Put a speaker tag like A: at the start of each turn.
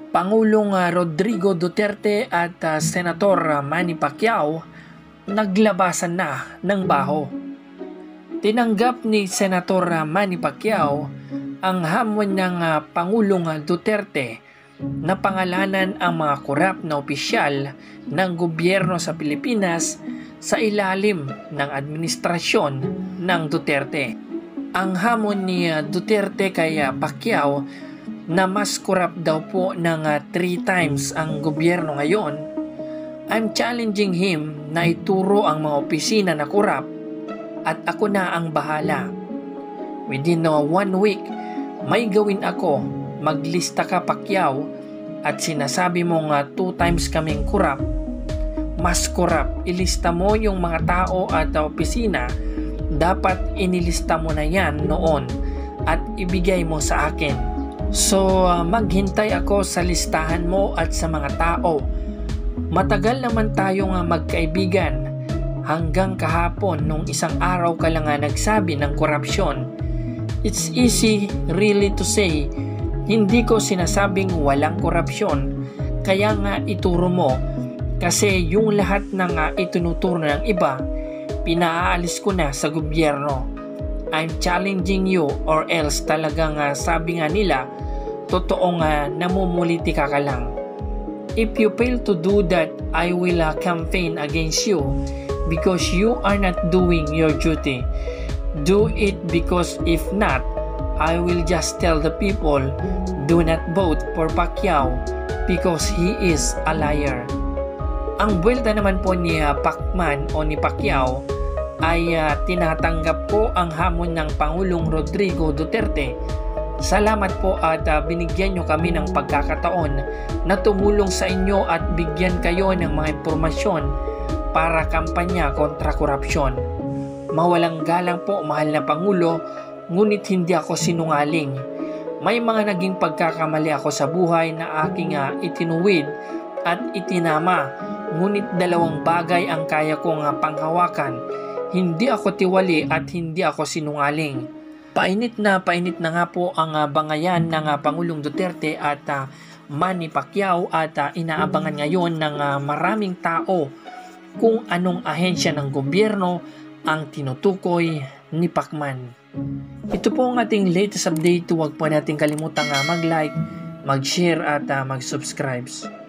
A: Pangulong Rodrigo Duterte at Senator Manny Pacquiao naglabasan na ng baho. Tinanggap ni Senator Manny Pacquiao ang hamon ng Pangulong Duterte na pangalanan ang mga korap na opisyal ng gobyerno sa Pilipinas sa ilalim ng administrasyon ng Duterte. Ang hamon ni Duterte kay Pacquiao na mas korap daw po ng 3 times ang gobyerno ngayon, I'm challenging him na ituro ang mga opisina na korap at ako na ang bahala. Within 1 week, may gawin ako, maglista ka Pacquiao at sinasabi mo nga 2 times kaming korap, mas korap, ilista mo yung mga tao at opisina, dapat inilista mo na yan noon at ibigay mo sa akin. So, maghintay ako sa listahan mo at sa mga tao. Matagal naman tayong magkaibigan. Hanggang kahapon nung isang araw ka lang nagsabi ng korupsyon. It's easy really to say, hindi ko sinasabing walang korupsyon. Kaya nga ituro mo. Kasi yung lahat ng itinuturo ng iba, pinaalis ko na sa gobyerno. I'm challenging you or else talagang sabi nga nila, totoong namumuliti ka lang. If you fail to do that, I will campaign against you because you are not doing your duty. Do it because if not, I will just tell the people, do not vote for Pacquiao because he is a liar. Ang buwelta naman po ni Pacman o ni Pacquiao ay tinatanggap ko ang hamon ng Pangulong Rodrigo Duterte. Salamat po at binigyan nyo kami ng pagkakataon na tumulong sa inyo at bigyan kayo ng mga impormasyon para kampanya kontra korupsyon. Mawalang galang po mahal na Pangulo, ngunit hindi ako sinungaling. May mga naging pagkakamali ako sa buhay na aking itinuwid at itinama, ngunit 2 bagay ang kaya kong panghawakan. Hindi ako tiwali at hindi ako sinungaling. Painit na nga po ang bangayan ng Pangulong Duterte at Manny Pacquiao at inaabangan ngayon ng maraming tao kung anong ahensya ng gobyerno ang tinutukoy ni Pacman. Ito po ang ating latest update. Huwag po natin kalimutang mag-like, mag-share at mag-subscribe.